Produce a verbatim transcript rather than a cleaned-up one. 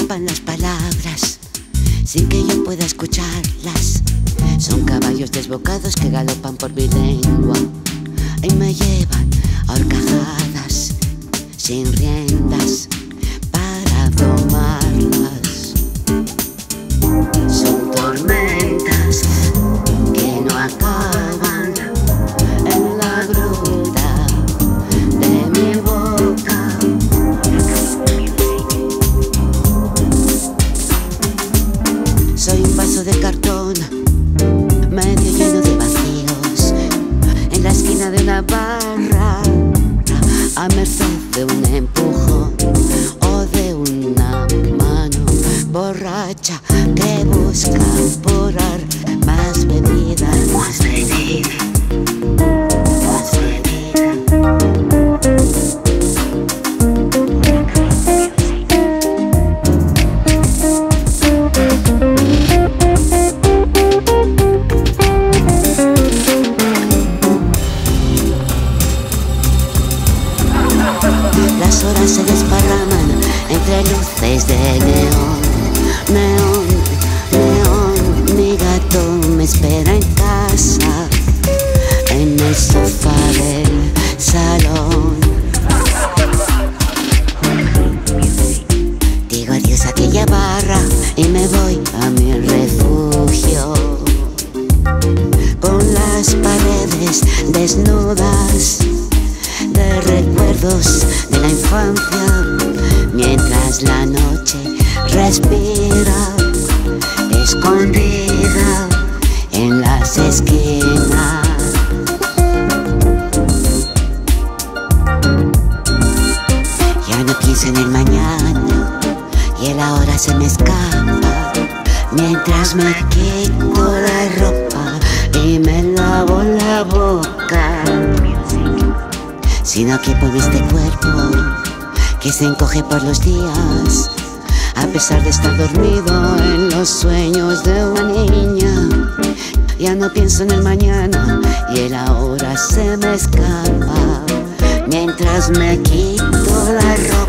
escapan las palabras sin que yo pueda escucharlas. Son caballos desbocados que galopan por mi lengua y me llevan a horcajadas sin riendas para domarlas. Son tormentas que no acaban en la gruta de mi boca. Soy un vaso de cartón medio lleno de vacíos en la esquina de una barra, a merced de un empujón o de una mano borracha que busca apurar más bebida, más bebida, más bebida. Las horas se desparraman entre luces de neón, neón, neón. Mi gato me espera en casa, en el sofá del salón. Digo adiós a aquella barra y me voy a mi refugio, con las paredes desnudas de recuerdos de la infancia, mientras la noche respira escondida en las esquinas. Ya no pienso en el mañana y el ahora se me escapa, mientras me quito la ropa y me lavo la boca. Sino que por este cuerpo que se encoge por los días, a pesar de estar dormido en los sueños de una niña. Ya no pienso en el mañana y el ahora se me escapa, mientras me quito la ropa